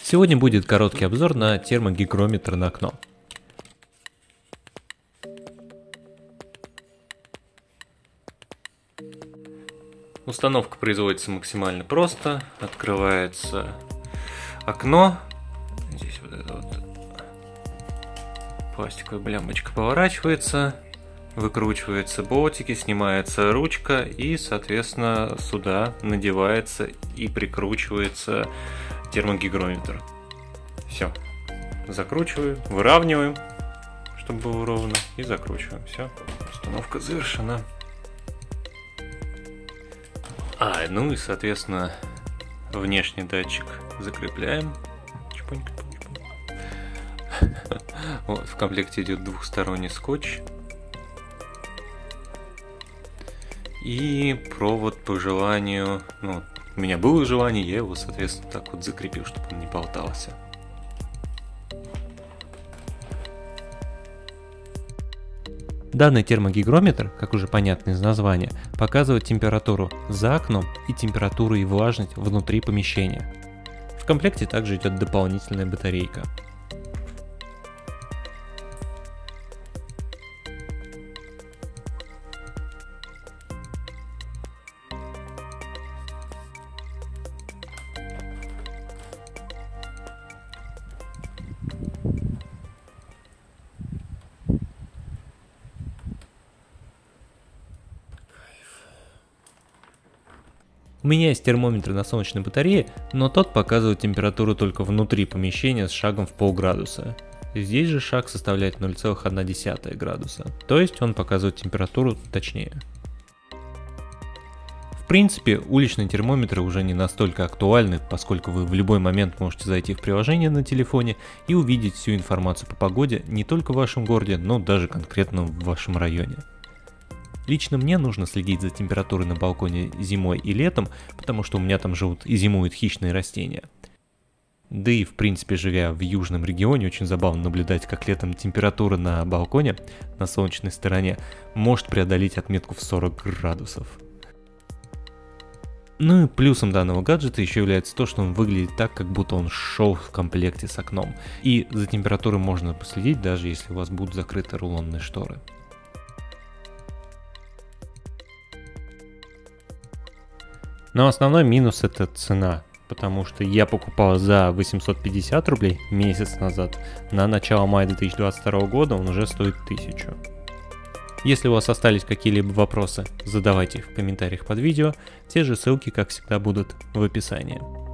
Сегодня будет короткий обзор на термогигрометр на окно. Установка производится максимально просто. Открывается окно. Здесь вот эта вот пластиковая блямочка поворачивается. Выкручиваются болтики, снимается ручка и, соответственно, сюда надевается и прикручивается термогигрометр. Все. Закручиваем, выравниваем, чтобы было ровно, и закручиваем. Все. Установка завершена. Ну и, соответственно, внешний датчик закрепляем. Вот, в комплекте идет двухсторонний скотч. И провод по желанию, у меня было желание, я его, соответственно, так вот закрепил, чтобы он не болтался. Данный термогигрометр, как уже понятно из названия, показывает температуру за окном и температуру и влажность внутри помещения. В комплекте также идет дополнительная батарейка. У меня есть термометр на солнечной батарее, но тот показывает температуру только внутри помещения с шагом в полградуса. Здесь же шаг составляет 0,1 градуса, то есть он показывает температуру точнее. В принципе, уличные термометры уже не настолько актуальны, поскольку вы в любой момент можете зайти в приложение на телефоне и увидеть всю информацию по погоде не только в вашем городе, но даже конкретно в вашем районе. Лично мне нужно следить за температурой на балконе зимой и летом, потому что у меня там живут и зимуют хищные растения. Да и в принципе, живя в южном регионе, очень забавно наблюдать, как летом температура на балконе, на солнечной стороне, может преодолеть отметку в 40 градусов. Ну и плюсом данного гаджета еще является то, что он выглядит так, как будто он шел в комплекте с окном. И за температурой можно последить, даже если у вас будут закрыты рулонные шторы. Но основной минус — это цена, потому что я покупал за 850 рублей месяц назад, на начало мая 2022 года он уже стоит 1000. Если у вас остались какие-либо вопросы, задавайте их в комментариях под видео, те же ссылки, как всегда, будут в описании.